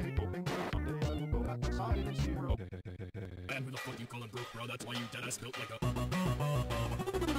night, hoping that someday I will go back inside and see her. And who the fuck you callin' broke, bro? That's why you deadass built like a